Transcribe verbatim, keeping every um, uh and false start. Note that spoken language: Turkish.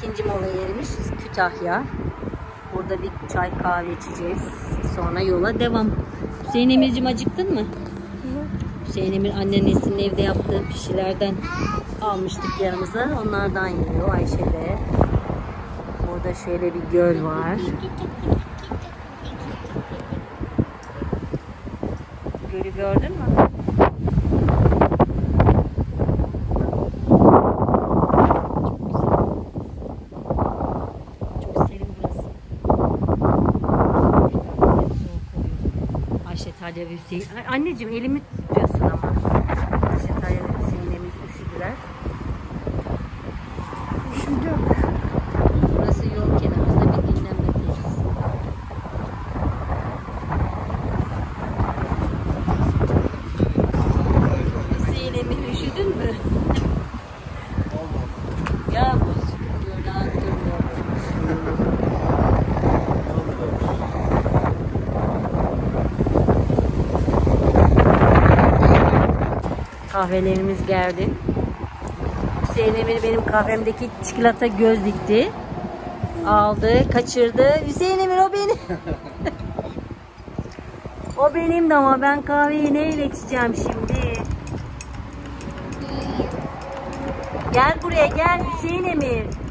ikinci mola yerimiz Kütahya. Burada bir çay kahve içeceğiz. Sonra yola devam. Hüseyin Emir'cim acıktın mı? Hı. Hüseyin Emir anneannesinin evde yaptığı pişilerden almıştık yanımıza. Onlardan yiyor Ayşe de. Burada şöyle bir göl var. Gölü gördün mü? Talya ve Hüseyin. Anneciğim elimi tutuyorsun ama. İşte Talya ve Hüseyin'imiz üşüdüler. Üşüdüm. Burası yol kenarımızda bir dinlenme tesisi. Hüseyin'imiz üşüdün mü? Ya bu böyle anlıyor. Kahvelerimiz geldi. Hüseyin Emir benim kahvemdeki çikolata göz dikti. Aldı, kaçırdı. Hüseyin Emir o benim. O benim de ama ben kahveyi neyle içeceğim şimdi? Gel buraya gel Hüseyin Emir.